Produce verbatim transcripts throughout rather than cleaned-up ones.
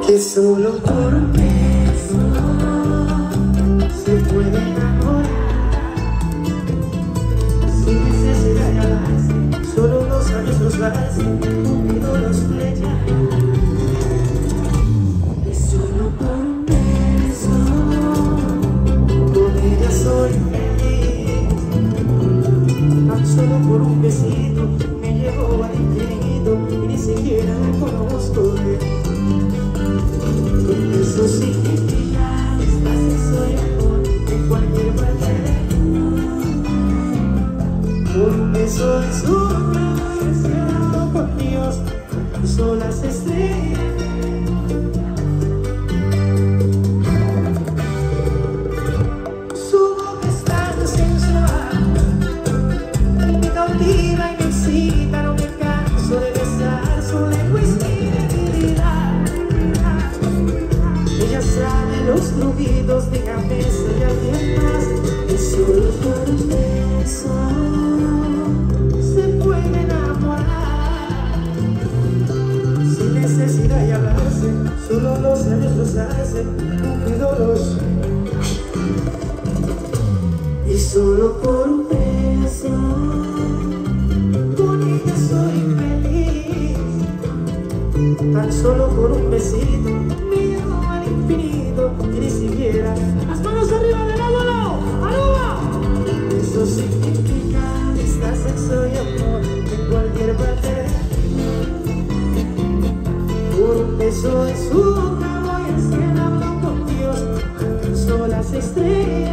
que solo por un beso se puede enamorar, sin necesidad de hablarse, solo los años los hacen, Cupido los flecha, que solo por un beso con ella soy feliz, tan solo por un besito me llevo al infinito y ni siquiera me conozco de él. Eso significa estás sexo y amor en cualquier parte del mundo. Por un beso es una deseo por Dios, son las estrellas. Su boca es tan sensual, me cautiva y me excita, no me canso de besar su lengua y mi debilidad. Ella sabe los rugidos de cabeza y alguien más, y solo por un beso se puede enamorar, sin necesidad de hablarse, solo los años los hacen, Cupido los, y solo por un beso con ella soy feliz, tan solo por un besito infinito y ni siquiera las manos arriba de lado a lado, arriba. Eso significa estar sexo y amor en cualquier parte. Por un beso es una voy al cielo, hablo con Dios, alcanzó las estrellas.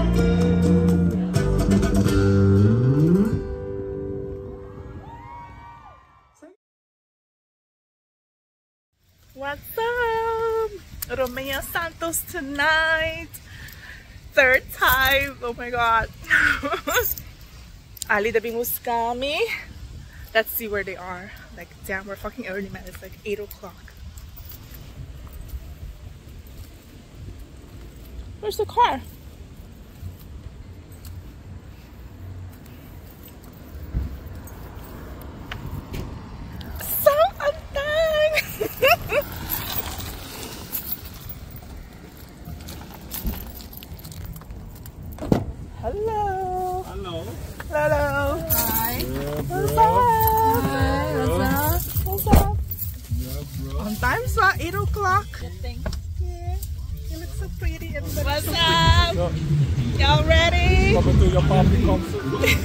What's up? Romeo Santos tonight. Third time. Oh my god. Ali the Bimuskami. Let's see where they are. Like, damn, we're fucking early, man. It's like eight o'clock. Where's the car? So undang! Hello. Hello. Hello. Hi. Yeah, What's bro. up? Hi, What's up? What's up? Yeah, bro. On time, so eight o'clock. Thing. Yeah. You look so pretty. Everybody What's so up? Y'all ready? Coming to your party concert.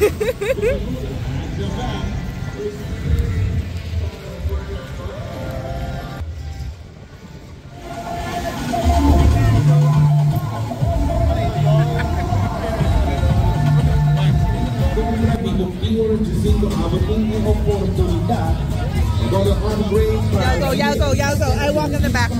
Y'all go, y'all go, y'all go. I walk in the back.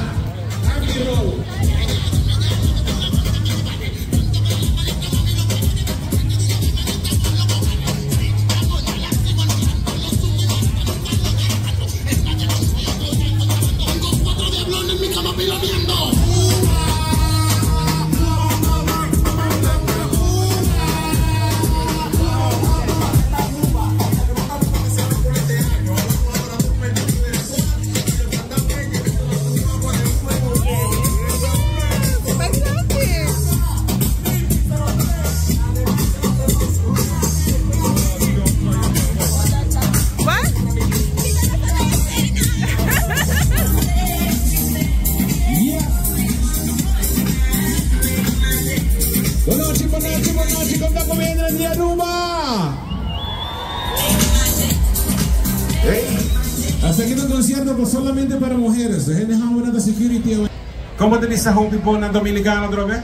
Hasta aquí el concierto pues solamente para mujeres. ¿Cómo te dice a un tipo en dominicano otra vez?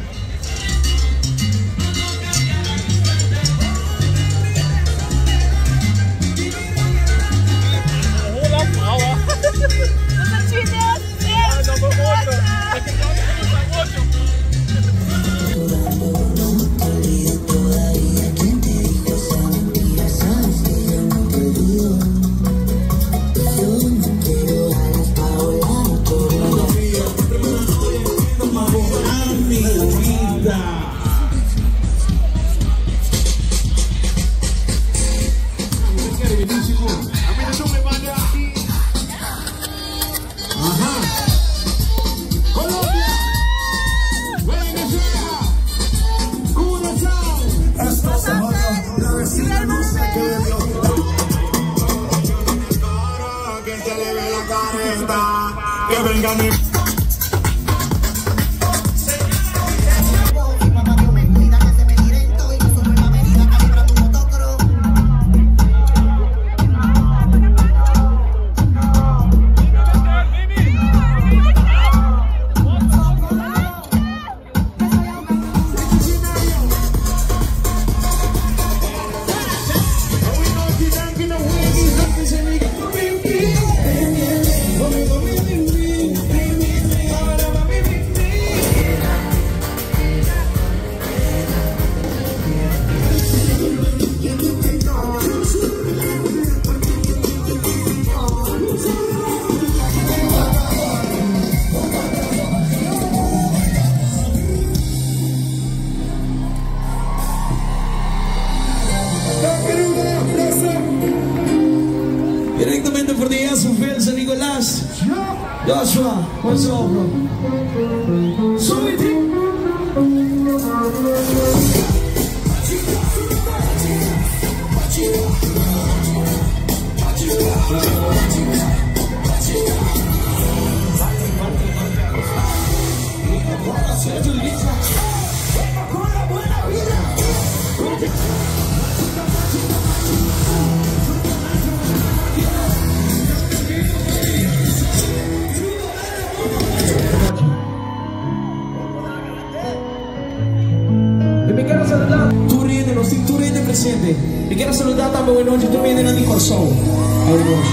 Me, me. cuélgame. Directamente por the S of San Nicolás. Joshua, what's up, bro? Sweetie. Mi quiero saludar também buenas noches, tu viene nandi coração. Buenas noches.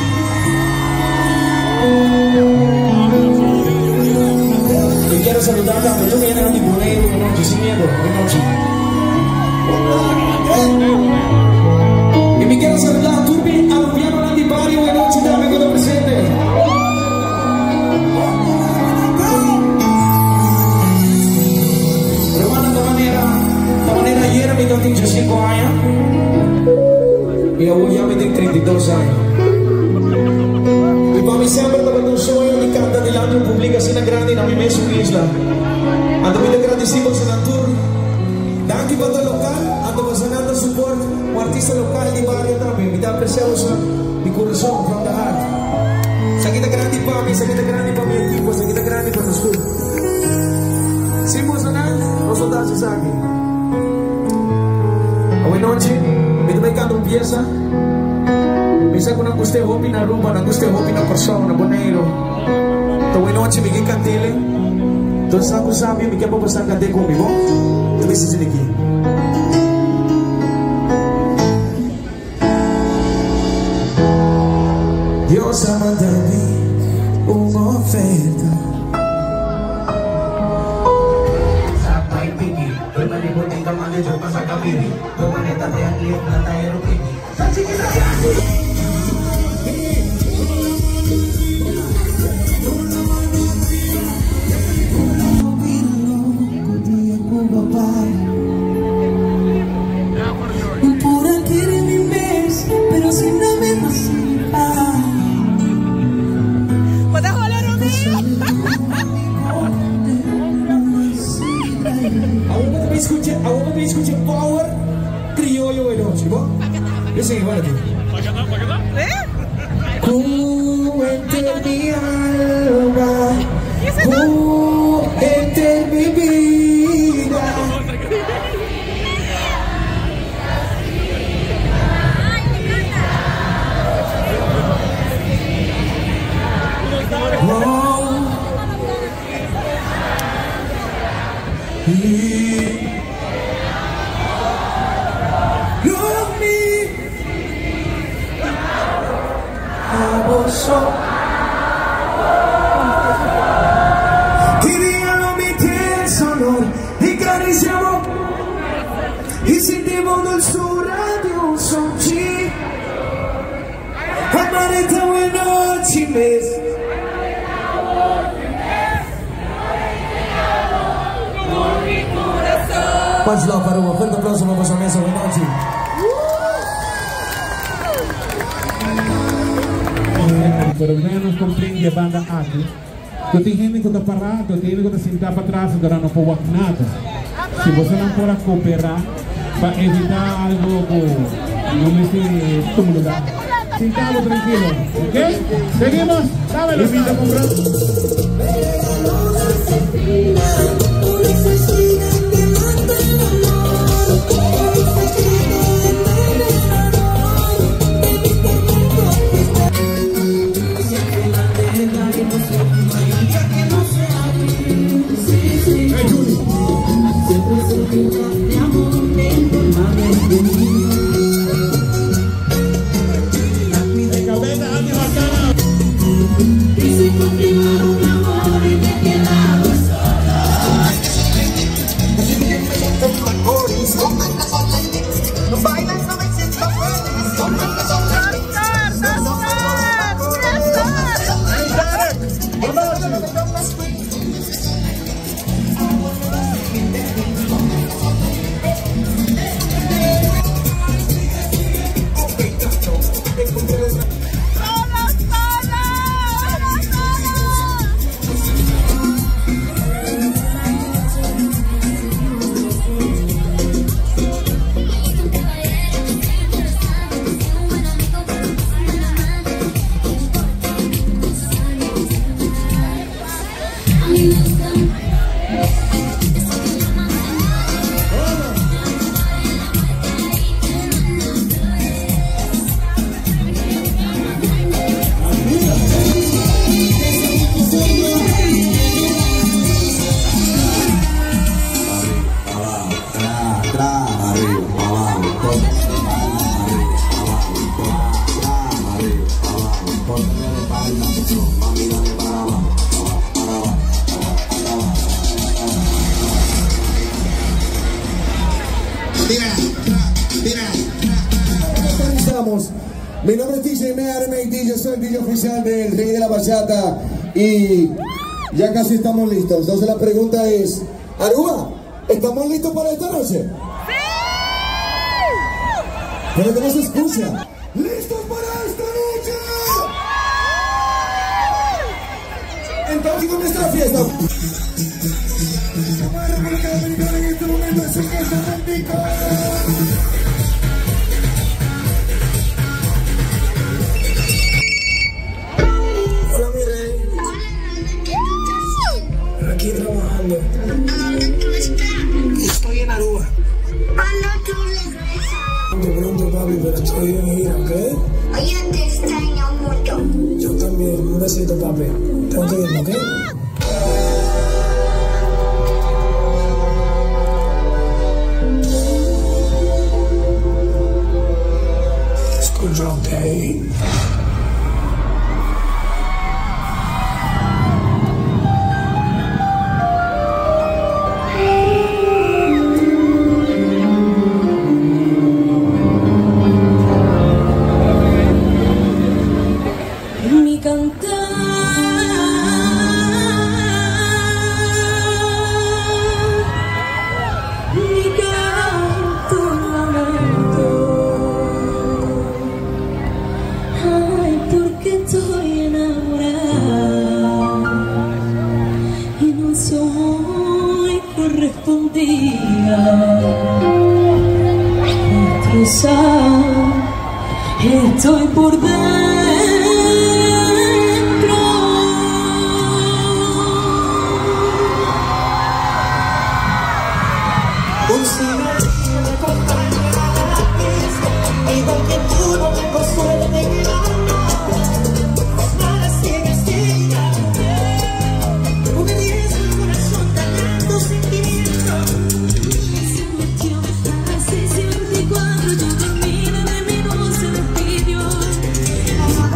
Mi quiero saludar também, tu viene nandi boneiro, buenas noches, sin miedo, buenas noches. Y me quiero saludar tu viene a los pianos nandi barrio, buenas noches, también con presente. Hermana, de manera, de manera ayer me tengo cinco años. Y hoy ya me tengo treinta y dos años. Y para mí siempre estaba un sueño de cantar del año pública cena grande en mi mesa isla. Ando muy agradecido en el tour. Danke para el local, ando pasando support, un artista local de barrio también. Me da apreciados mi corazón, from the heart. Sakita grande para mí, sakita grande para mi equipo, sakita grande para nosotros. Sin emocionar, nosotros estamos aquí. Buenas noches. Ito may kantong piyesa. Minsan ko nang gusto yung hopi na rumba, nang gusto yung hopi na persona, na bonero. Tawin noche, bigay kantile. Doon sa ako sabi, bigyan pa ba sa kantile kong bibo? Ito may sisiniki. Diyos ang mandami, umoferta. Sa paipigi, doon manibuting kamali, doon pa sa kapili. Maneta de aquí na tayo rupini. Sa chiquita kasi. Por aquí eres mi mes, pero sin nada más. What the hell, Rumi? Ako ba tabi escuche, ako ba tabi escuche power criollo bueno, ¿sí? Ese igual aquí. ¿Eh? Tú entre mi alma, tú entre mi vida. Oh. Love me. Abuso. Queríamos mi tesoro y acariciamos y sentimos dulzura de un sonchi. Amareta buena chimes. Much love para un fuerte aplauso para esa mesa. Buenas noches. Pero não nos compreende a banda aqui. Eu tenho gente que está parado, tem gente que está sentado para trás, agora não pode nada. Se você não pode cooperar para evitar algo que não me se tumultuar, sentado tranquilo. ¿Ok? Seguimos. Dámelo. Invito a comprar. Mi nombre es D J Mear M A D, yo soy el D J oficial del Rey de la Bachata y ya casi estamos listos. Entonces la pregunta es, Aruba, ¿estamos listos para esta noche? ¡Sí! Pero que no se escucha. ¿Listos para esta noche? Entonces, ¿dónde está la fiesta? República Dominicana en este momento es el que se bendiga. Aquí trabajando. ¿A dónde tú estás? Estoy en Aruba. ¿Cuándo tú regresas? De pronto, papi, pero estoy en gira, ¿ok? Oye, te extraño mucho. Yo también. Un besito, papi. Tengo que irme, ¿ok? Escucho, ¿ok? Estoy por dentro. Un silencio me acompaña, igual que tú no me consuela de quedarnos. Nada ciega, ciega. Obediencia al corazón dañando sentimientos. Se metió a las seis y veinticuatro, yo dormida de mí no se despidió.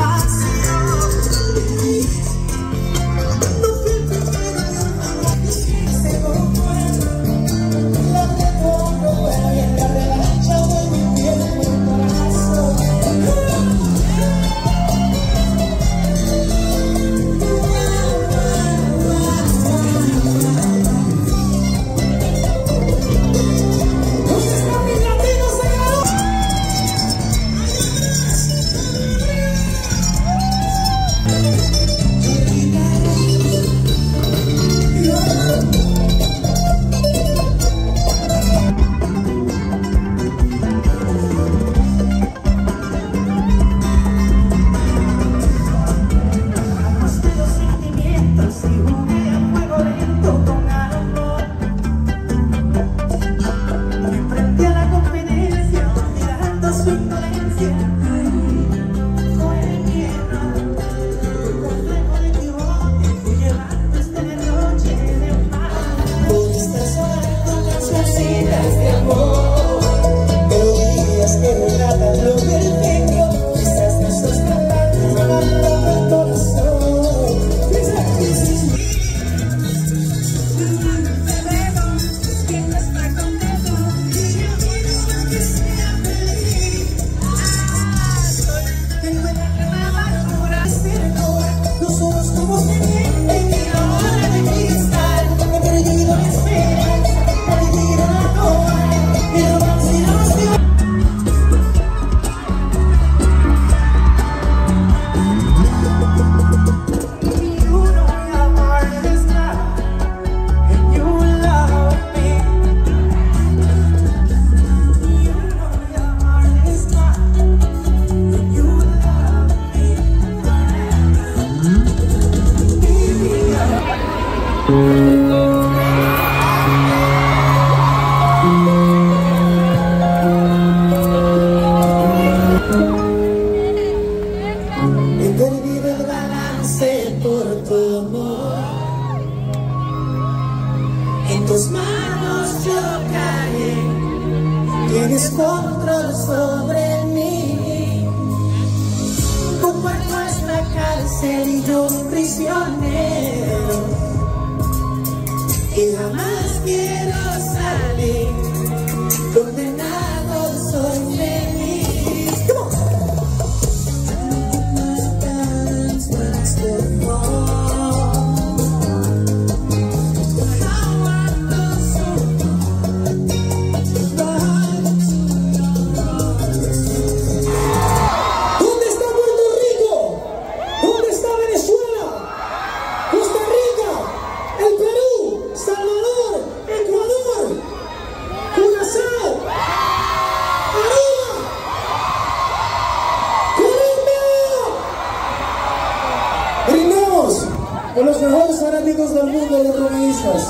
En tus manos yo caeré. Tienes control sobre mí. Tu cuerpo es la cárcel y yo un prisionero. Y jamás quiero salir. Condenado soy feliz. Come on. Con los mejores fanáticos del mundo, los romanistas.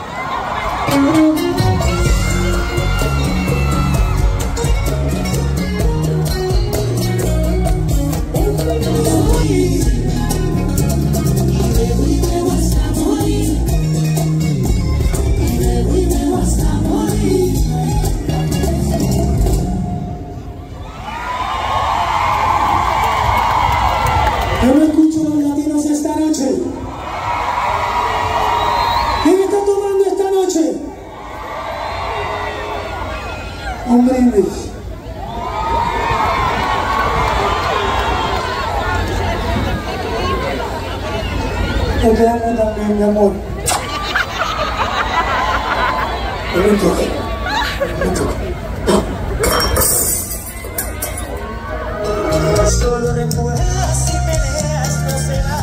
Yo no escucho a los latinos esta noche. ¿Quién está tomando esta noche? Un brindis. Yo te amo también, mi amor. Pero un toque. Un toque. Solo recuerda si me dejas no será.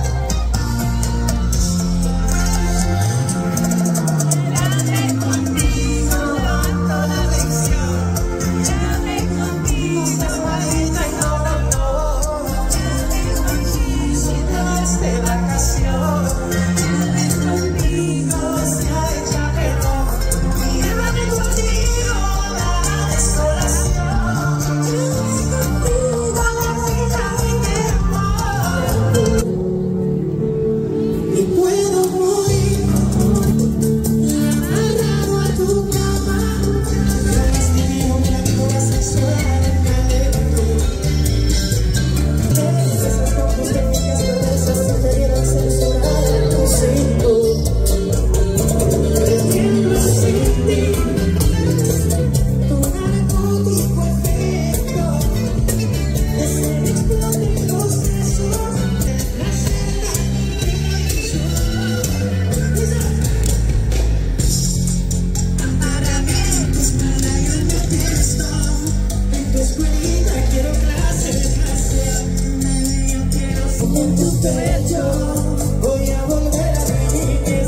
Dame contigo, ando la lección. Dame contigo, estás malita y no, no. Dame contigo, si te vas de vacación. Dame contigo, sea hecha perdón. Y dame contigo, la desolación. Y puedo morir amarrado a tu cama. Ganas divino, una vida sexual en calento. Esas fotos técnicas perversas se debieron censurar. Lo siento, perdiendo sin ti. Tu narcótico efecto es el explote de los sesos. Quiero clases, clases. Yo quiero en tu pecho. Voy a volver a vivir.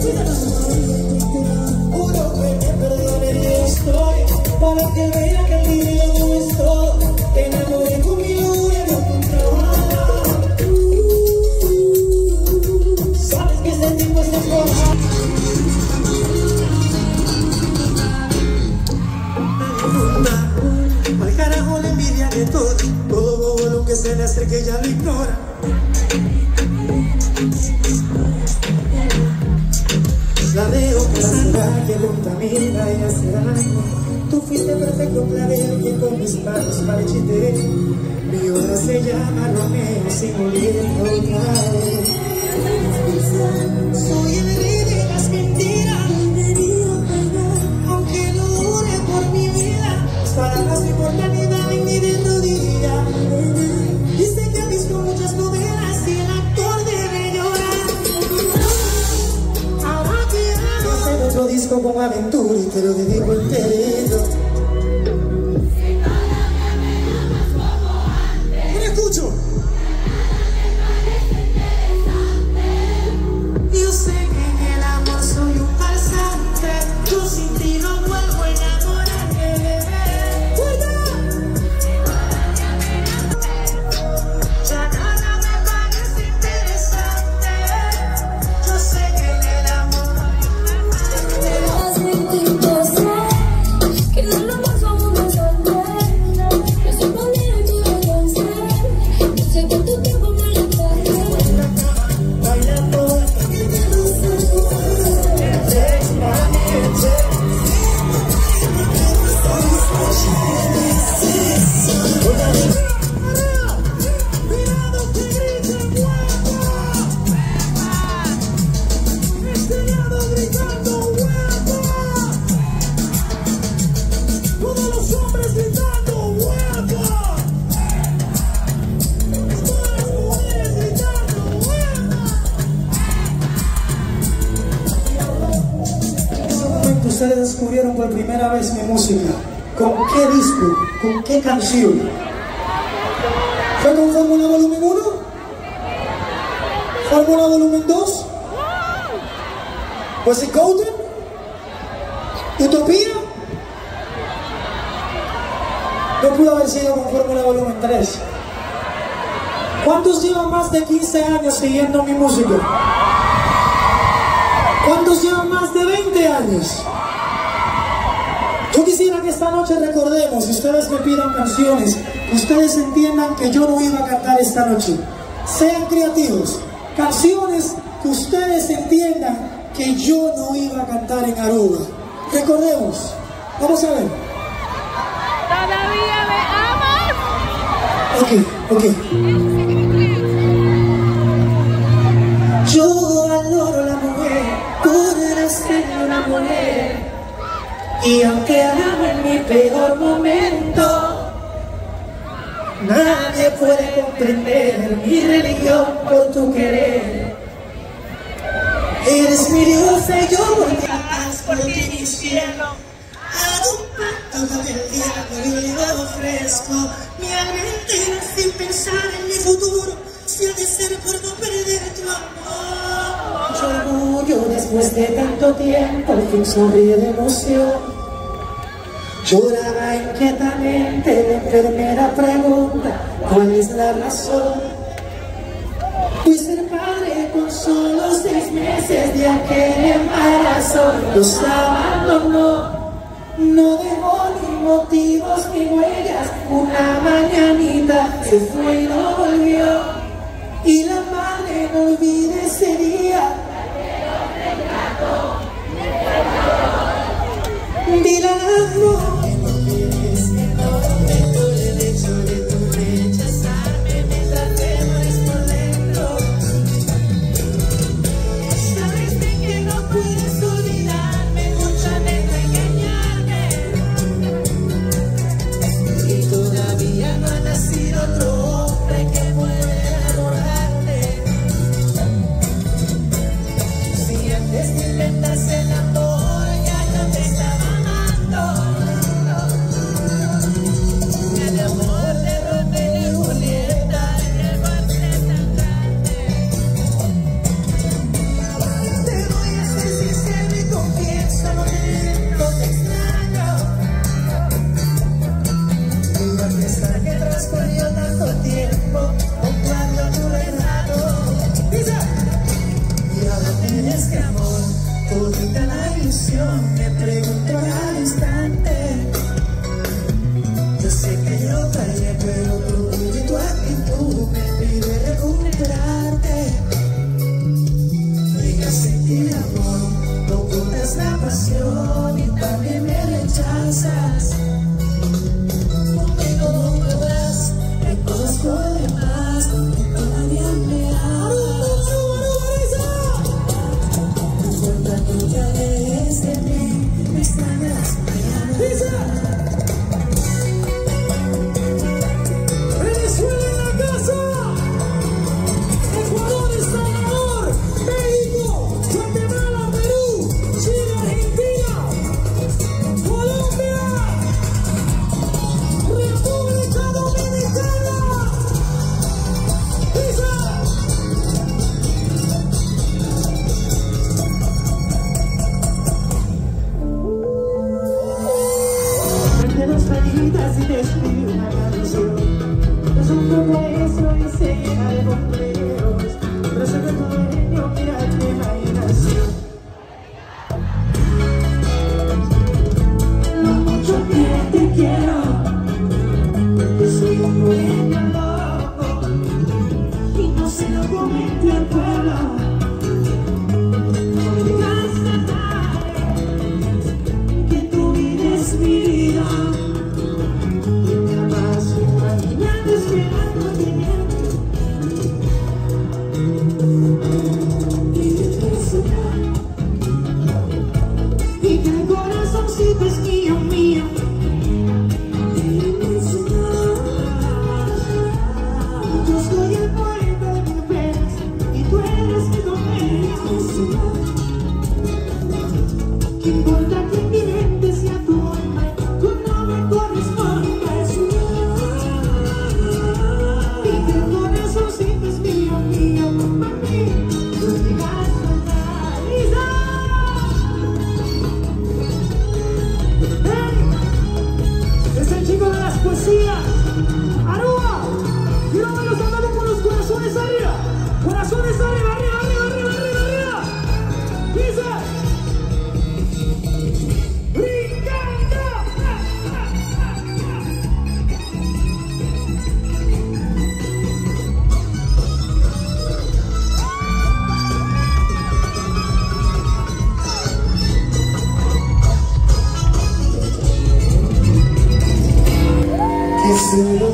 Juro que me perdone Dios estoy. Para que vea que el dinero no es todo. Te enamoré con mi luna, no con trabajo. Sabes que este tipo es de forma. Al carajo la envidia de todo. Todo bobo lo que se le acerque ella lo ignora. La veo que será que contamina y hace daño. Tú fuiste perfecto clavel que con mis manos marchité. Mi hora se llama Romeo sin morir otra vez. Soy el rey de las mentiras. Aunque no dure por mi vida. Palabras no importan ni valen ni de rodilla. Dice que ha visto muchas novelas y el actor debe llorar. Ahora quiero hacer otro disco con aventura y te lo dedico enterito. No me escucho. Yo sé que en el amor soy un farsante. Yo sin ti no vuelvo a enamorarme. Ya nada me parece interesante. Yo sé que en el amor no hay un amante. Que no ustedes descubrieron por primera vez mi música? ¿Con qué disco? ¿Con qué canción? ¿Fue con Fórmula Volumen uno? ¿Fórmula Volumen dos? ¿Was it Golden? ¿Utopía? No pudo haber sido con Fórmula Volumen tres. ¿Cuántos llevan más de quince años siguiendo mi música? ¿Cuántos llevan más de veinte años? Yo quisiera que esta noche recordemos, si ustedes me pidan canciones, que ustedes entiendan que yo no iba a cantar esta noche. Sean creativos. Canciones que ustedes entiendan que yo no iba a cantar en Aruba. Recordemos. Vamos a ver. ¿Todavía me amas? Ok, ok. Yo adoro la mujer, conocer una mujer. Y aunque amo en mi peor momento, nadie puede comprender mi religión por tu querer. Eres mi diosa y yo voy capaz por ti mi cielo. Hago un pacto con el diablo y le ofrezco mi alma entera sin pensar en mi futuro, si ha de ser por no perder tu amor. Yo orgullo después de tanto tiempo, al fin sonríe de emoción. Lloraba inquietamente, la enfermera pregunta cuál es la razón. Pues el padre con solo seis meses de aquel embarazo los abandonó. No dejó ni motivos ni huellas, una mañanita se fue y no volvió. Y la madre no olvida ese día. Dile al amor. Me pregunto al instante. Yo sé que yo fallé, pero tu y tu actitud me pide recuperarte. Diga sentir amor, no ocultas la pasión y también me rechazas. Conmigo no podrás, me conozco de más, y todavía me amas.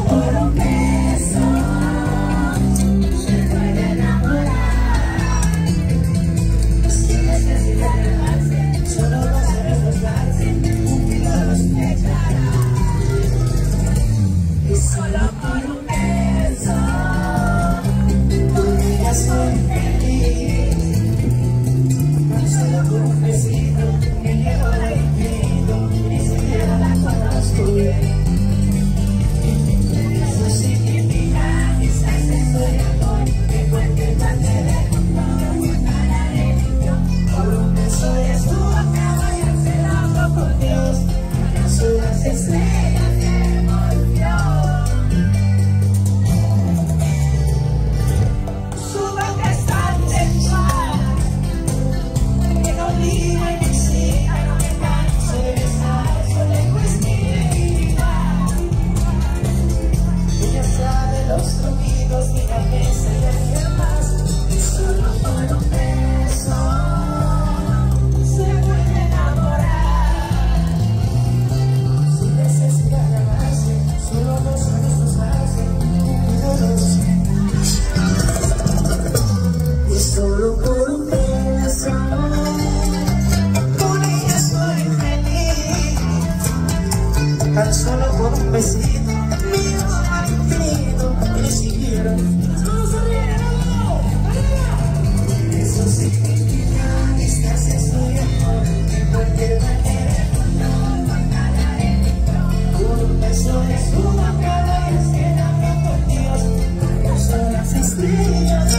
por un beso se puede enamorar. Sin necesidad de darse, solo dos besos darse, un filo los echará. Y solo por un beso con ella soy feliz. Tan solo por un besito me llevo al infinito, ni siquiera la conozco bien. Eso significa quizás estoy amor, que cualquier parte del mundo me para religió. Por un beso de su boca voy a ser loco por Dios, acaso las estrellas que volvió. Su boca es tan sensual que no digo y me excita, no me canso de besar, su lengua es mi debilidad. Ella sabe los truquitos y la mesa y las demás, y solo por un beso se puede enamorar. Sin necesidad de amarse, solo dos besos hace, uno dos. Y solo por un beso con ella soy feliz. Tan solo por un besito me llevo al infinito, ni siquiera eso significa que estás estoy amor, que cualquier manera el mundo mandará en mi flor. Por un beso de su boca voy a ser loco por Dios, acaso las estrellas.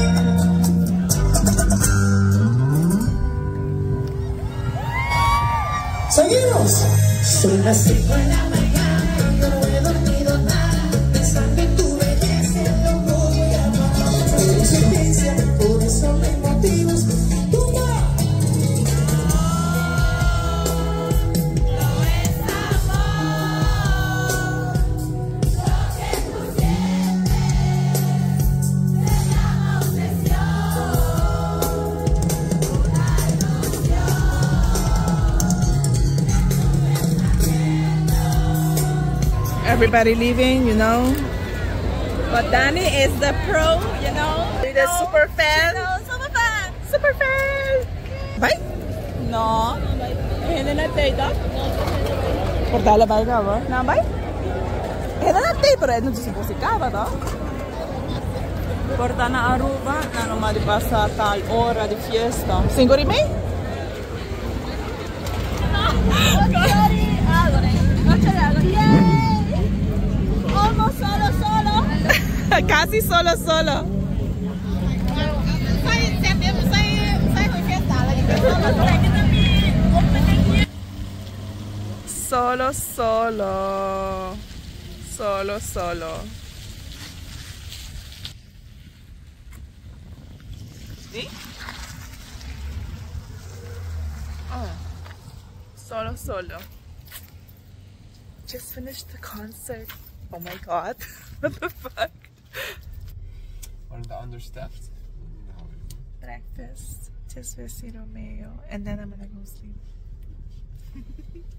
¡Seguimos! Son las cinco de la mañana y yo no he dormido nada, pensando en tu belleza, lo voy a amar. Tu existencia, por eso me motivos. ¡Tumba! No es amor, lo que tú sientes se llama obsesión, una ilusión. Everybody leaving, you know. But Danny is the pro, you know. The super fan. No, super fan. Super fan. Bye. No. Hindi na tayo ito. Portale ba ka ba? Na ba? Eh, na natin, pero ano dito si ka ba to? Porta na Aruba, na naman di pa sa tal ora di fiesta. Cinco di me? Almost solo, solo. Casi solo, solo. Solo, solo. Solo, solo. ¿Sí? Oh. Solo, solo. Just finished the concert. Oh my god. What the fuck? One of the understepped. Breakfast. Just vecino meal. And then I'm gonna go sleep.